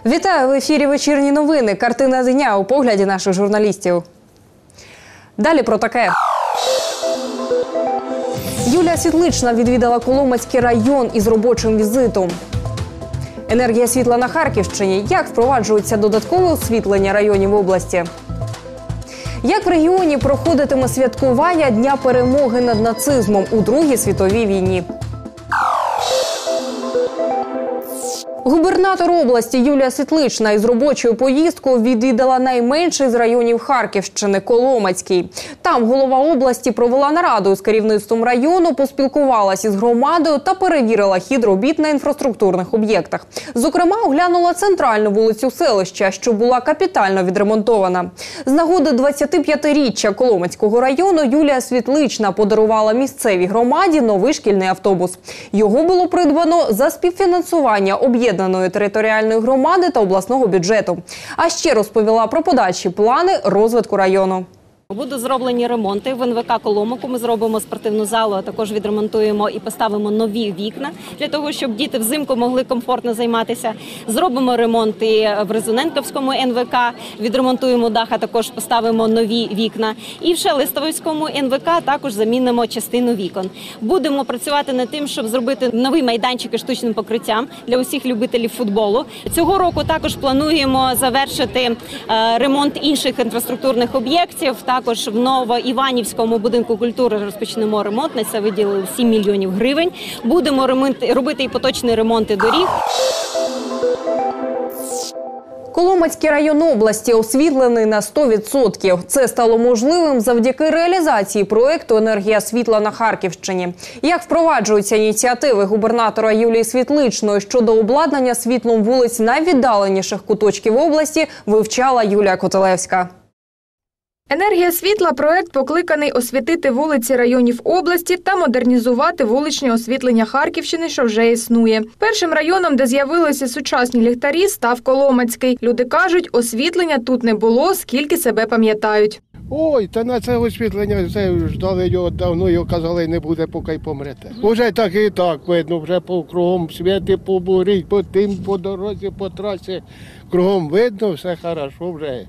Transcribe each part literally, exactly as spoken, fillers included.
Вітаю! В ефірі «Вечірні новини». Картина дня у погляді наших журналістів. Далі про таке. Юлія Світлична відвідала Коломацький район із робочим візитом. Енергія світла на Харківщині. Як впроваджується додаткове освітлення районів області? Як в регіоні проходитиме святкування Дня перемоги над нацизмом у Другій світовій війні? Губернатор області Юлія Світлична із робочою поїздкою відвідала найменший з районів Харківщини – Коломацький. Там голова області провела нараду з керівництвом району, поспілкувалася із громадою та перевірила хід робіт на інфраструктурних об'єктах. Зокрема, оглянула центральну вулицю селища, що була капітально відремонтована. З нагоди двадцятип'ятиріччя Коломацького району Юлія Світлична подарувала місцевій громаді новий шкільний автобус. Його було придбано за співфінансування об'єднаної територіальної громади та обласного бюджету. А ще розповіла про подальші плани розвитку району. Будуть зроблені ремонти в ен ве ка Коломику. Ми зробимо спортивну залу, а також відремонтуємо і поставимо нові вікна для того, щоб діти взимку могли комфортно займатися. Зробимо ремонт і в Резоненківському ен ве ка, відремонтуємо дах, а також поставимо нові вікна. І в Шелестовському ен ве ка також замінимо частину вікон. Будемо працювати над тим, щоб зробити новий майданчик із штучним покриттям для усіх любителів футболу. Цього року також плануємо завершити ремонт інших інфраструктурних об'єктів. Також в Новоіванівському будинку культури розпочнемо ремонт. На це виділили сім мільйонів гривень. Будемо робити і поточні ремонти доріг. Коломацький район області освітлений на сто відсотків. Це стало можливим завдяки реалізації проєкту «Енергія світла на Харківщині». Як впроваджуються ініціативи губернатора Юлії Світличної щодо обладнання світлом вулиць найвіддаленіших куточків області, вивчала Юлія Котелевська. «Енергія світла» – проект покликаний освітити вулиці районів області та модернізувати вуличне освітлення Харківщини, що вже існує. Першим районом, де з'явилися сучасні ліхтарі, став Коломацький. Люди кажуть, освітлення тут не було, скільки себе пам'ятають. Ой, та на це освітлення це ждали його давно, його казали, не буде, поки й помрете. Уже так і так видно, вже по кругом світи, по бурі, по тим, по дорозі, по трасі. Кругом видно, все хорошо вже.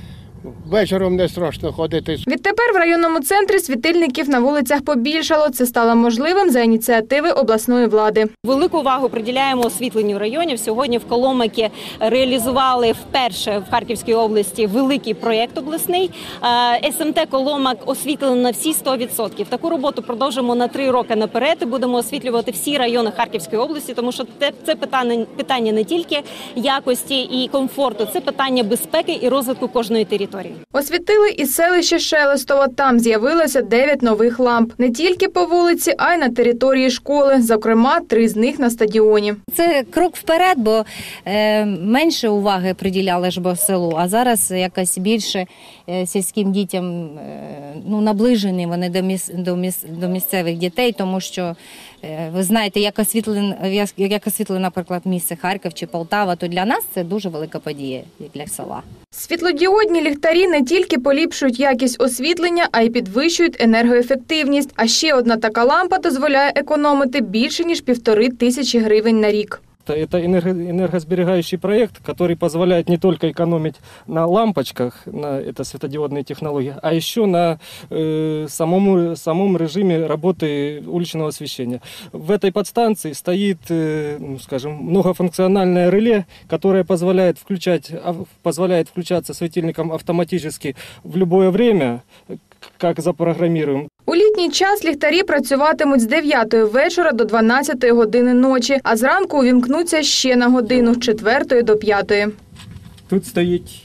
Вечором не страшно ходити. Відтепер в районному центрі світильників на вулицях побільшало. Це стало можливим за ініціативи обласної влади. Велику увагу приділяємо освітленню районів. Сьогодні в Коломиці реалізували вперше в Харківській області великий проєкт обласний. ес ем те «Коломак» освітлено на всі сто відсотків. Таку роботу продовжимо на три роки наперед. Будемо освітлювати всі райони Харківської області, тому що це питання, питання не тільки якості і комфорту, це питання безпеки і розвитку кожної території. Освітили і селище Шелестово. Там з'явилося дев'ять нових ламп. Не тільки по вулиці, а й на території школи. Зокрема, три з них на стадіоні. Це крок вперед, бо е, менше уваги приділяли ж бо селу, а зараз якось більше е, сільським дітям е, ну, наближені вони до, міс, до, міс, до місцевих дітей, тому що е, ви знаєте, як освітлено, як, як освітлено, наприклад, місце Харків чи Полтава, то для нас це дуже велика подія для села. Світлодіодні ліхтарі не тільки поліпшують якість освітлення, а й підвищують енергоефективність. А ще одна така лампа дозволяє економити більше, ніж півтори тисячі гривень на рік. Это энергосберегающий проект, который позволяет не только экономить на лампочках, на это светодиодные технологии, а еще на э, самом, самом режиме работы уличного освещения. В этой подстанции стоит, э, ну, скажем, многофункциональное реле, которое позволяет, включать, позволяет включаться светильником автоматически в любое время, как запрограммируем. У літній час ліхтарі працюватимуть з дев'ятої вечора до дванадцятої години ночі, а зранку увімкнуться ще на годину з четвертої до п'ятої. Тут стоїть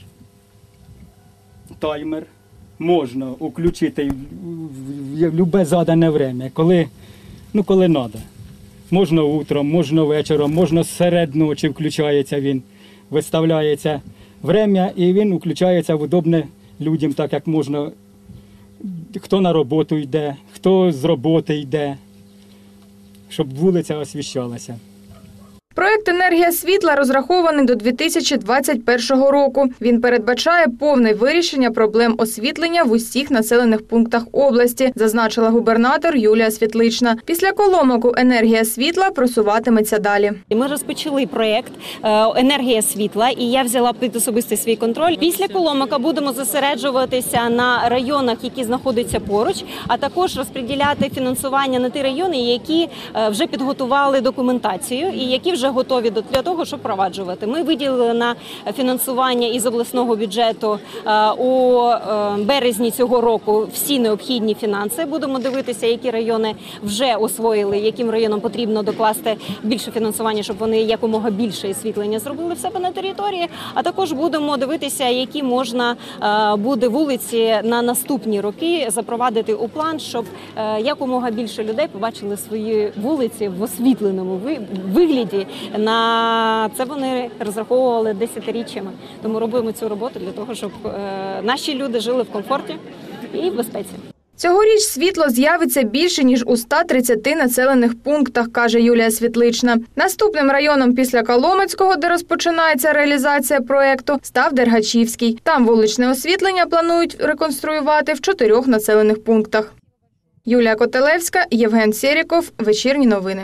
таймер, можна включити в будь-яке задане время, коли, ну, коли треба. Можна утром, можна вечором, можна серед ночі включається він, виставляється время і він включається в удобне людям, так як можна. Хто на роботу йде, хто з роботи йде, щоб вулиця освіщалася. Проект Проект «Енергія світла» розрахований до дві тисячі двадцять першого року. Він передбачає повне вирішення проблем освітлення в усіх населених пунктах області, зазначила губернатор Юлія Світлична. Після Коломоку «Енергія світла» просуватиметься далі. Ми розпочали проєкт «Енергія світла» і я взяла під особистий свій контроль. Після Коломока будемо зосереджуватися на районах, які знаходяться поруч, а також розподіляти фінансування на ті райони, які вже підготували документацію і які вже готові для того, щоб впроваджувати. Ми виділили на фінансування із обласного бюджету у березні цього року всі необхідні фінанси. Будемо дивитися, які райони вже освоїли, яким районам потрібно докласти більше фінансування, щоб вони якомога більше освітлення зробили в себе на території. А також будемо дивитися, які можна буде вулиці на наступні роки запровадити у план, щоб якомога більше людей побачили свої вулиці в освітленому вигляді. На це вони розраховували десятиріччями. Тому робимо цю роботу для того, щоб наші люди жили в комфорті і в безпеці. Цьогоріч світло з'явиться більше, ніж у ста тридцяти населених пунктах, каже Юлія Світлична. Наступним районом після Коломацького, де розпочинається реалізація проєкту, став Дергачівський. Там вуличне освітлення планують реконструювати в чотирьох населених пунктах. Юлія Котелевська, Євген Сєріков. Вечірні новини.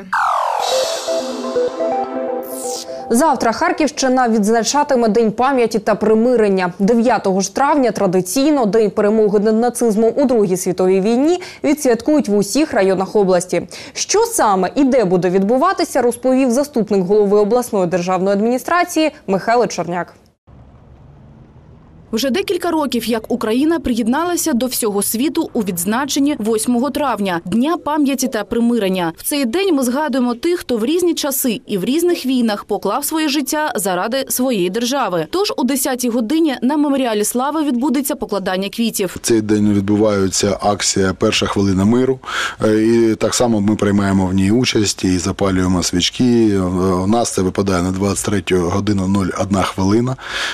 Завтра Харківщина відзначатиме День пам'яті та примирення. дев'ятого ж травня традиційно День перемоги над нацизмом у Другій світовій війні відсвяткують в усіх районах області. Що саме і де буде відбуватися, розповів заступник голови обласної державної адміністрації Михайло Черняк. Вже декілька років, як Україна приєдналася до всього світу у відзначенні восьмого травня – Дня пам'яті та примирення. В цей день ми згадуємо тих, хто в різні часи і в різних війнах поклав своє життя заради своєї держави. Тож о десятій годині на Меморіалі Слави відбудеться покладання квітів. В цей день відбувається акція «Перша хвилина миру». І так само ми приймаємо в ній участь і запалюємо свічки. У нас це випадає на двадцять третю годину нуль одна хвилина.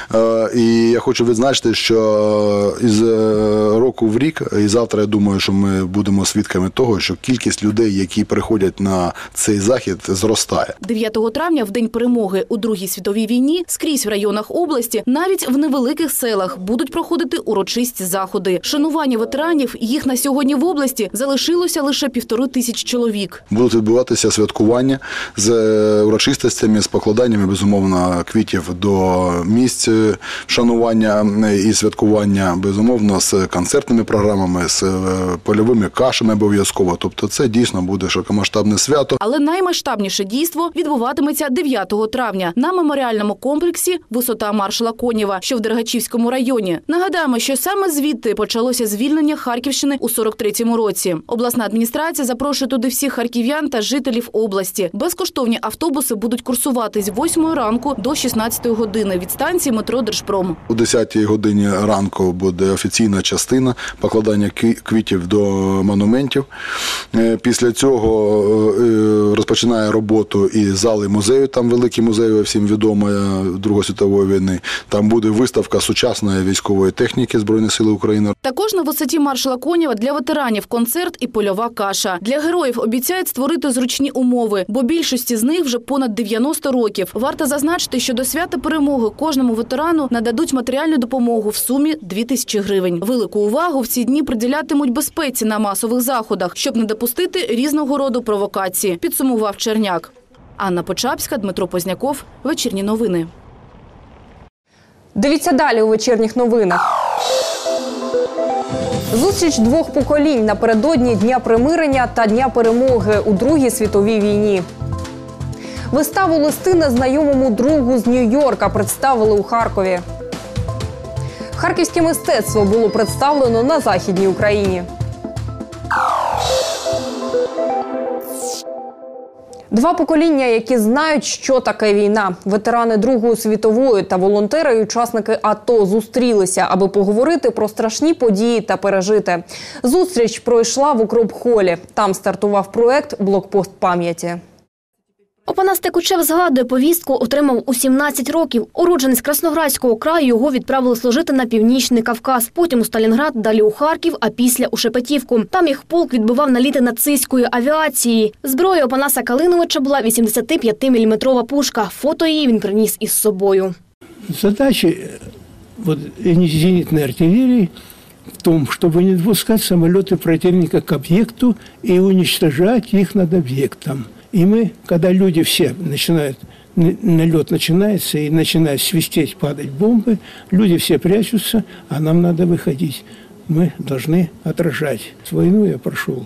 І я хочу відзначити, Значить, що із року в рік, і завтра, я думаю, що ми будемо свідками того, що кількість людей, які приходять на цей захід, зростає. дев'ятого травня, в День перемоги у Другій світовій війні, скрізь в районах області, навіть в невеликих селах, будуть проходити урочисті заходи. Шанування ветеранів, їх на сьогодні в області залишилося лише півтори тисячі чоловік. Будуть відбуватися святкування з урочистостями, з покладаннями, безумовно, квітів до місць шанування і святкування, безумовно, з концертними програмами, з польовими кашами обов'язково. Тобто це дійсно буде широкомасштабне свято. Але наймасштабніше дійство відбуватиметься дев'ятого травня на меморіальному комплексі «Висота маршала Конєва», що в Дергачівському районі. Нагадаємо, що саме звідти почалося звільнення Харківщини у сорок третьому році. Обласна адміністрація запрошує туди всіх харків'ян та жителів області. Безкоштовні автобуси будуть курсувати з восьмої ранку до шістнадцятої години від станції метро «Держпром». У десятій годині ранку буде офіційна частина покладання квітів до монументів. Після цього розпочинає роботу і зали музею, там великий музей, всім відомий, Другої світової війни. Там буде виставка сучасної військової техніки Збройних сил України. Також на висоті маршала Конєва для ветеранів концерт і польова каша. Для героїв обіцяють створити зручні умови, бо більшості з них вже понад дев'яносто років. Варто зазначити, що до свята перемоги кожному ветерану нададуть матеріальну допомогу в сумі дві тисячі гривень. Велику увагу в ці дні приділятимуть безпеці на масових заходах, щоб не допустити різного роду провокації, підсумував Черняк. Анна Почапська, Дмитро Позняков. Вечірні новини. Дивіться далі у вечірніх новинах. Зустріч двох поколінь напередодні Дня примирення та Дня перемоги у Другій світовій війні. Виставу «Листи незнайомому другу» з Нью-Йорка представили у Харкові. Харківське мистецтво було представлено на Західній Україні. Два покоління, які знають, що таке війна. Ветерани Другої світової та волонтери і учасники АТО зустрілися, аби поговорити про страшні події та пережити. Зустріч пройшла в Укроп-холі. Там стартував проект «Блокпост пам'яті». Опанас Текучев згадує, повістку отримав у сімнадцять років. Уродженець Красноградського краю, його відправили служити на Північний Кавказ, потім у Сталінград, далі у Харків, а після у Шепетівку. Там їх полк відбивав наліти нацистської авіації. Зброєю Опанаса Калиновича була вісімдесятип'ятиміліметрова пушка. Фото її він приніс із собою. Задача вот, зенитной артиллерии в том, чтобы не допускать самолеты противника к объекту и уничтожать их над объектом. И мы, когда люди все начинают, налет начинается и начинают свистеть, падать бомбы, люди все прячутся, а нам надо выходить. Мы должны отражать. Войну я прошел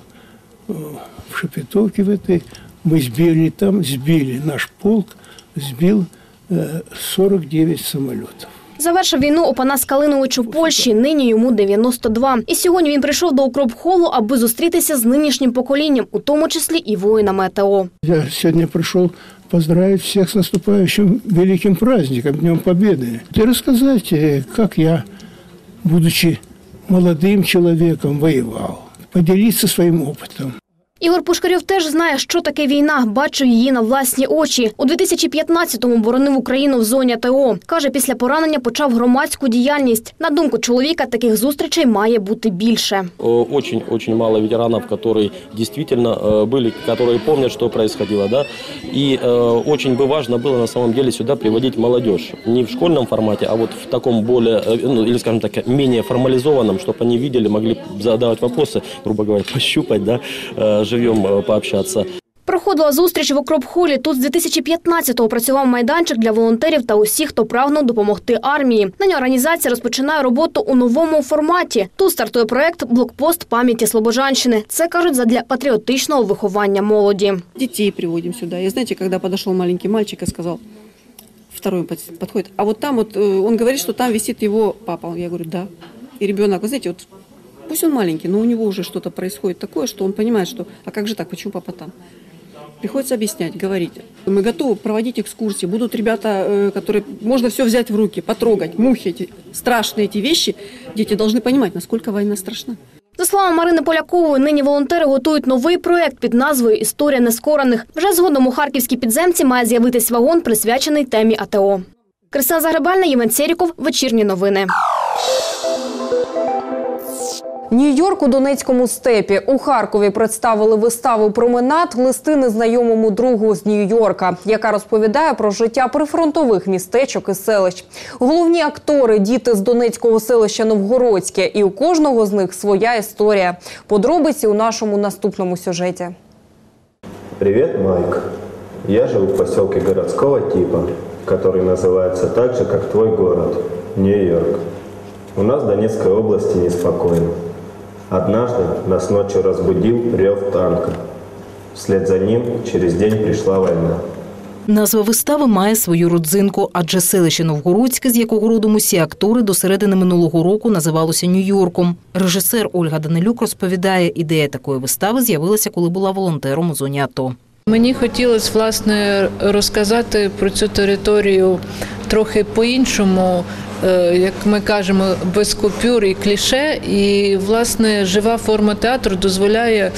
в Шепетовке в этой. Мы сбили там, сбили наш полк, сбил сорок дев'ять самолетів. Завершив війну Опанас Калинович у Польщі, нині йому дев'яносто два. І сьогодні він прийшов до Укропхолу, аби зустрітися з нинішнім поколінням, у тому числі і воїнами АТО. Я сьогодні прийшов поздравить всіх з наступаючим великим праздником, Днем Побєди. І розказати, як я, будучи молодим чоловіком, воював. Поділитися своїм опитом. Ігор Пушкарьов теж знає, що таке війна, бачив її на власні очі. У дві тисячі п'ятнадцятому боронив Україну в зоні АТО. Каже, після поранення почав громадську діяльність. На думку чоловіка, таких зустрічей має бути більше. Очень-очень мало ветеранов, які дійсно були, які пам'ятають, що відбувалося. Да? І дуже би важливо було на самом деле сюди приводити молодіж. Не в школьному форматі, а вот в такому более, ну, или, скажем так, менее формализованном, чтобы они видели, могли задавать вопросы, грубо говоря, пощупать, да, живем пообщатися. Проходила зустріч в Укропхолі. Тут з дві тисячі п'ятнадцятого працював майданчик для волонтерів та усіх, хто прагнув допомогти армії. Нині організація розпочинає роботу у новому форматі. Тут стартує проект «Блокпост пам'яті Слобожанщини». Це, кажуть, задля патріотичного виховання молоді. Дітей приводимо сюди. І знаєте, коли підійшов маленький мальчик і сказав, второй підходить, а вот там, вот, он говорит, что там висит его папа. Я говорю, да. И ребенок, вы знаете, вот пусть он маленький, но у него уже что-то происходит такое, что он понимает, что а как же так, почему папа там? Приходится объяснять, говорить. Мы готовы проводить экскурсии. Будут ребята, которые можно все взять в руки, потрогать, мухи эти, страшные эти вещи. Дети должны понимать, насколько война страшна. За словами Марини Полякової, нині волонтери готують новий проєкт під назвою «Історія нескорених». Вже згодом у харківській підземці має з'явитись вагон, присвячений темі АТО. Кристина Загребальна, Євген Серіков, Вечірні новини. Нью-Йорк у Донецькому степі. У Харкові представили виставу «Променад. Листи незнайомому другу з Нью-Йорка», яка розповідає про життя прифронтових містечок і селищ. Головні актори – діти з донецького селища Новгородське. І у кожного з них своя історія. Подробиці у нашому наступному сюжеті. Привет, Майк. Я живу в поселке городского типа, который называется так же, как твой город – Нью-Йорк. У нас в Донецкой области неспокойно. Однажды нас ночью разбудил рев танка. Вслед за ним через день пришла война. Назва вистави має свою родзинку, адже селище Новгородське, з якого родом усі актори, до середини минулого року називалося Нью-Йорком. Режисер Ольга Данилюк розповідає, ідея такої вистави з'явилася, коли була волонтером у зоні АТО. Мені хотілося, власне, розказати про цю територію трохи по-іншому, як ми кажемо, без купюр і кліше. І, власне, жива форма театру дозволяє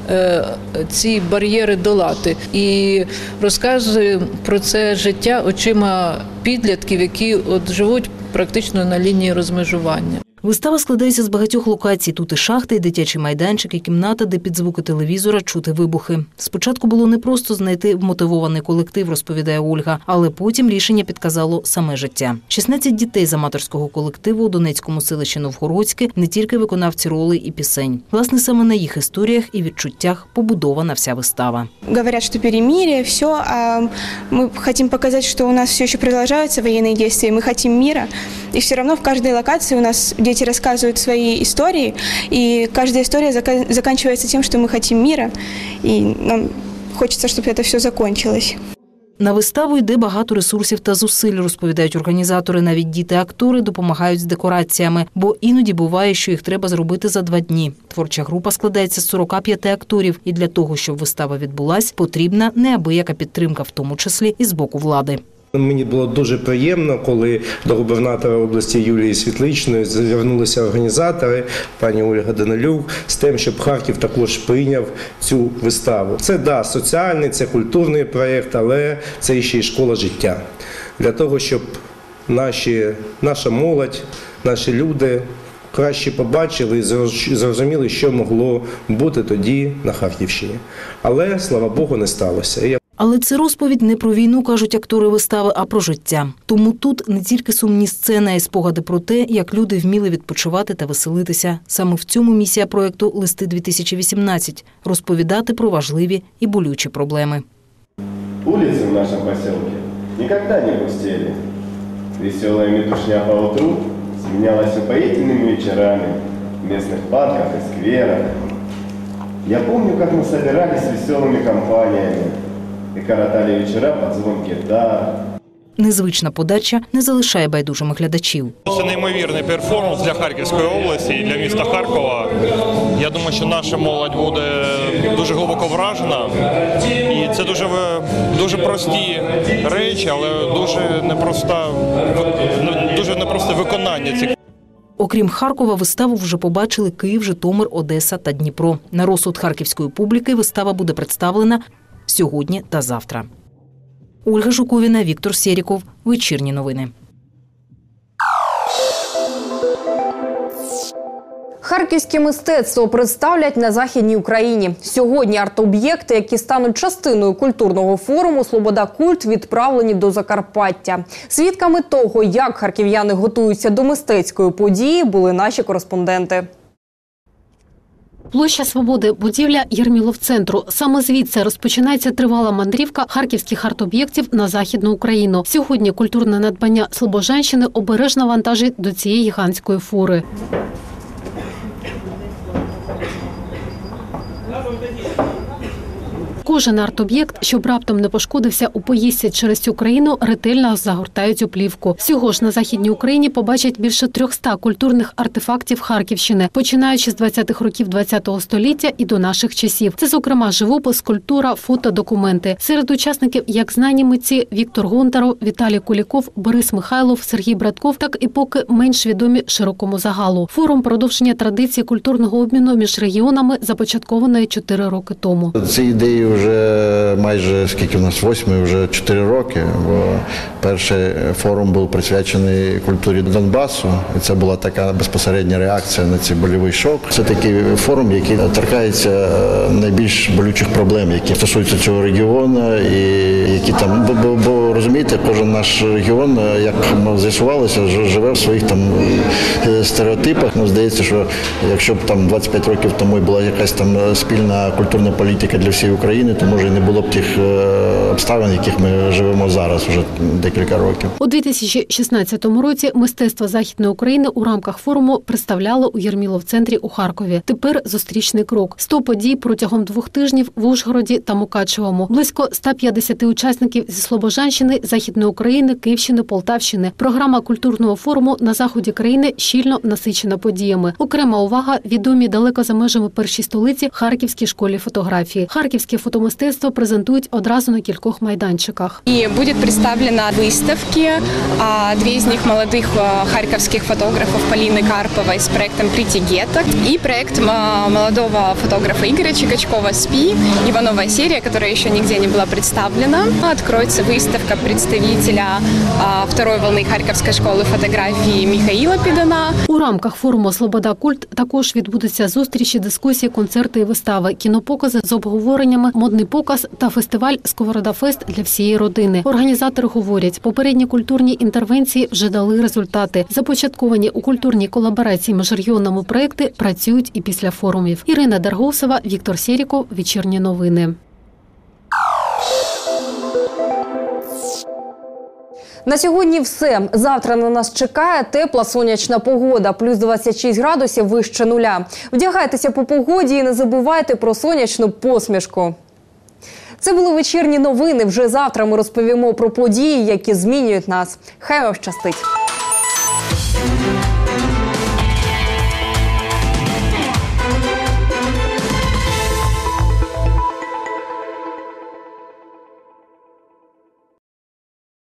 ці бар'єри долати. І розказує про це життя очима підлітків, які от живуть практично на лінії розмежування. Вистава складається з багатьох локацій. Тут і шахти, і дитячий майданчик, і кімната, де під звуки телевізора чути вибухи. Спочатку було непросто знайти вмотивований колектив, розповідає Ольга, але потім рішення підказало саме життя. шістнадцять дітей з аматорського колективу у Донецькому селищі Новгородське не тільки виконавці ролей і пісень. Власне, саме на їх історіях і відчуттях побудована вся вистава. Говорять, що перемир'я, все, а ми хочемо показати, що у нас все ще продовжуються воєнні дії, ми хочемо миру, і все одно в кожній локації у нас дети рассказывают свои истории, и каждая история заканчивается тем, что мы хотим мира, и нам хочется, чтобы это все закончилось. На виставу йде багато ресурсів та зусиль, розповідають організатори. Навіть діти-актори допомагають з декораціями, бо іноді буває, що їх треба зробити за два дні. Творча група складається з сорока п'яти акторів, і для того, щоб вистава відбулась, потрібна неабияка підтримка, в тому числі і з боку влади. Мені було дуже приємно, коли до губернатора області Юлії Світличної звернулися організатори, пані Ольга Данилюк, з тим, щоб Харків також прийняв цю виставу. Це, да, соціальний, це культурний проєкт, але це ще й школа життя. Для того, щоб наші, наша молодь, наші люди краще побачили і зрозуміли, що могло бути тоді на Харківщині. Але, слава Богу, не сталося. Але це розповідь не про війну, кажуть актори вистави, а про життя. Тому тут не тільки сумні сцени, а й спогади про те, як люди вміли відпочивати та веселитися. Саме в цьому місія проєкту «Листи-дві тисячі вісімнадцять» – розповідати про важливі і болючі проблеми. Улицы в нашем поселке никогда не пустели. Веселая метушня по утру сменялась упоительными вечерами в местных парках и скверах. Я помню, как мы собирались веселыми компаниями і коротали вечора під звон гітар. Незвична подача не залишає байдужими глядачів. Це неймовірний перформанс для Харківської області і для міста Харкова. Я думаю, що наша молодь буде дуже глибоко вражена. І це дуже, дуже прості речі, але дуже непросте, дуже непросте виконання цих. Окрім Харкова, виставу вже побачили Київ, Житомир, Одеса та Дніпро. На розсуд харківської публіки вистава буде представлена сьогодні та завтра. Ольга Жуковіна, Віктор Сєріков. Вечірні новини. Харківське мистецтво представлять на Західній Україні. Сьогодні арт-об'єкти, які стануть частиною культурного форуму «Слобода Культ», відправлені до Закарпаття. Свідками того, як харків'яни готуються до мистецької події, були наші кореспонденти. Площа Свободи – будівля Єрмілов-центру. Саме звідси розпочинається тривала мандрівка харківських арт-об'єктів на Західну Україну. Сьогодні культурне надбання Слобожанщини обережно вантажить до цієї гігантської фури. Кожен арт-об'єкт, щоб раптом не пошкодився у поїздці через цю країну, ретельно загортають у плівку. Всього ж на Західній Україні побачать більше трьохсот культурних артефактів Харківщини, починаючи з двадцятих років ХХ століття і до наших часів. Це, зокрема, живопис, скульптура, фото, документи. Серед учасників як знані митці Віктор Гонтаров, Віталій Куліков, Борис Михайлов, Сергій Братков, так і поки менш відомі широкому загалу. Форум – продовження традиції культурного обміну між регіонами, започаткованої чотири роки тому. Ці ідеї вже майже, скільки в нас, восьми, вже чотири роки, бо перший форум був присвячений культурі Донбасу, і це була така безпосередня реакція на цей больовий шок. Це такий форум, який торкається найбільш болючих проблем, які стосуються цього регіону, і які там, бо, бо, бо розумієте, кожен наш регіон, як з'ясувалося, живе в своїх там стереотипах. Ну, здається, що якщо б там двадцять п'ять років тому була якась там спільна культурна політика для всієї України, то може і не було б тих обставин, в яких ми живемо зараз вже декілька років. У дві тисячі шістнадцятому році мистецтво Західної України у рамках форуму представляло у Єрмілов-центрі у Харкові. Тепер зустрічний крок. сто подій протягом двох тижнів в Ужгороді та Мукачевому. Близько ста п'ятдесяти учасників зі Слобожанщини, Західної України, Київщини, Полтавщини. Програма культурного форуму на заході країни щільно насичена подіями. Окрема увага – відомі далеко за межами першій столиці Харківській школі фотографії. Харківське фотомистецтво презентують одразу на кількох майданчиках. И будет представлена выставки, две из них молодых харьковских фотографов Полины Карповой с проектом «Притигета» и проект молодого фотографа Игоря Чикачкова «СПИ», его новая серия, которая еще нигде не была представлена. Откроется выставка представителя второй волны Харьковской школы фотографии Михаила Підана. У рамках форуму «Слобода Культ» також відбудуться зустрічі, дискусії, концерти і вистави, кінопокази з обговореннями, модний показ та фестиваль «Сковорода-фест» для всієї родини. Організатори говорять, попередні культурні інтервенції вже дали результати. Започатковані у культурній колаборації між регіонами проекти працюють і після форумів. Ірина Даргосова, Віктор Сєріков. Вечірні новини. На сьогодні все. Завтра на нас чекає тепла сонячна погода, плюс двадцять шість градусів вище нуля. Вдягайтеся по погоді і не забувайте про сонячну посмішку. Це були вечірні новини. Вже завтра ми розповімо про події, які змінюють нас. Хай вам щастить!